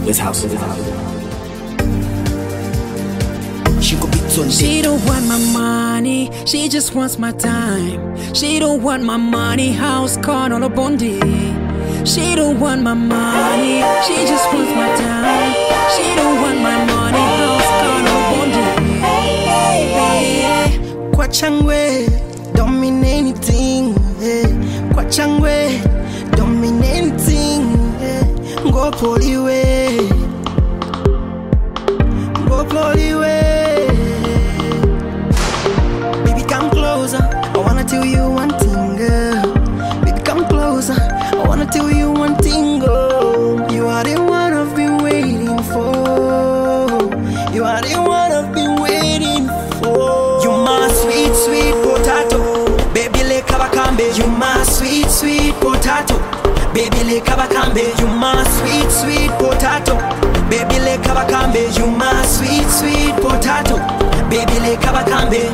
This house is She don't want my money, she just wants my time. She don't want my money, house, car, or a bondi. She don't want my money, she just wants my time. She don't want my money, house, car, or a bondi. Kwa changwe, don't mean anything. Kwa changwe, don't mean anything. Go poliwe, go poliwe. Baby, come closer, I wanna tell you one thing, girl. Baby, come closer, I wanna tell you one thing, girl. You are the one I've been waiting for. You are the one I've been waiting for. You my sweet, sweet potato. Baby, le kabakambe. You my sweet, sweet potato. Baby, le kabakambe. You my sweet, sweet potato. Baby, le kabakambe. You my sweet, sweet potato. Baby, le kabakambe.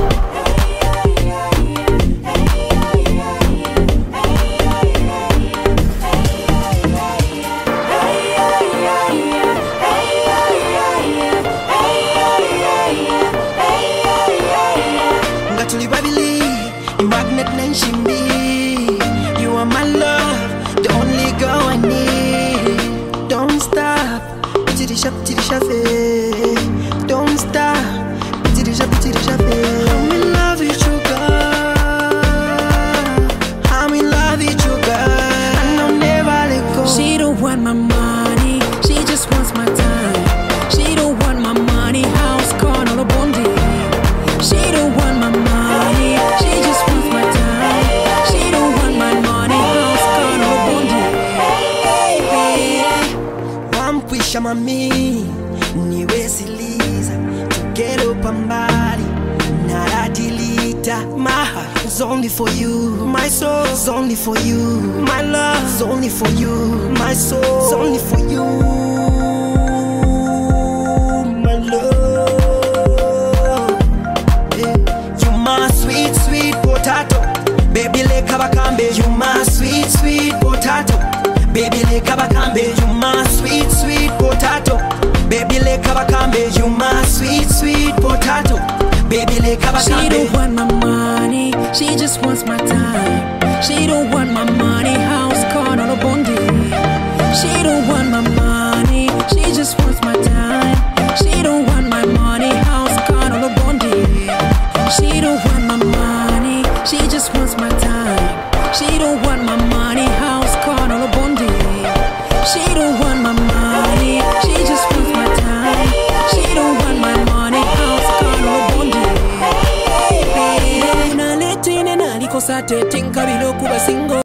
You are my love, the only girl I need. Don't stop, don't stop, I'm in love with you, girl. I'm in love with you, girl. And I'll never let go. She don't want my money, she just wants my time. She don't want my money, house, car, or a bondi. She don't want my money, she just wants my time. She don't want my money, house, car, or a bondi. Wampwisha mami, niwe siliza. Tugero pambari, naradilita. My heart is only for you. My soul is only for you. My love is only for you. My soul is only for you. My love, yeah. You my sweet, sweet potato. Baby, le kabakambe. You my sweet, sweet potato. Baby, le kabakambe. You my sweet, sweet potato. Baby, le kabakambe. You my sweet, sweet potato. Baby, le kabakambe. She don't want my money, she just wants my time. She don't want my money, house, car, or a bondi. She don't want my money, she just wants my time. She don't want my money, house, car, or a bondi. She don't want my money, she just wants my time. She don't want my money, house, car, or a bondi. She don't want my money, she just wants my time. She don't want my money, house, car, or a bondi. Una letine na liko sate tinka bilo kuba singo.